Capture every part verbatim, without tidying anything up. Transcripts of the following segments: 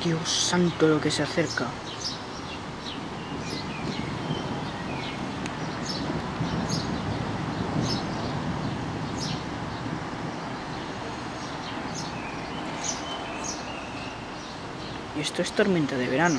Dios santo, lo que se acerca. Y esto es tormenta de verano.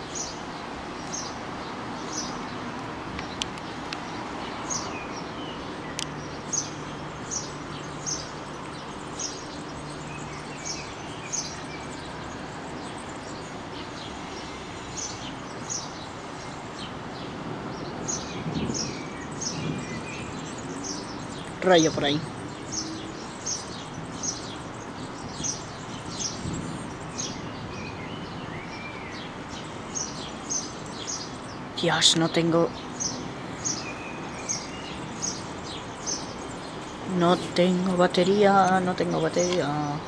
Rayo por ahí. Dios, no tengo... No tengo batería, no tengo batería.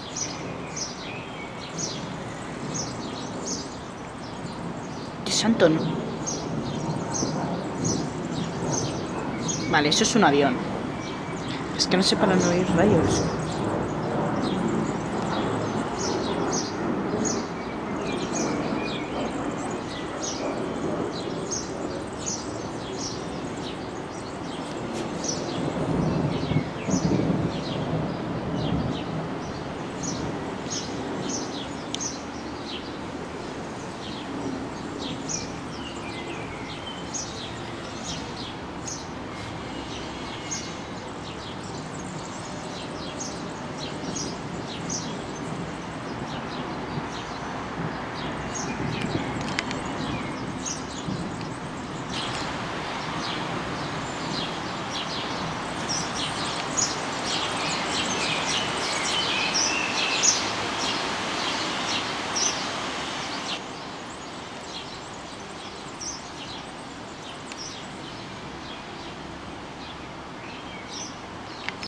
Dios santo, no. Vale, eso es un avión. Es que no sé para no ir rayos.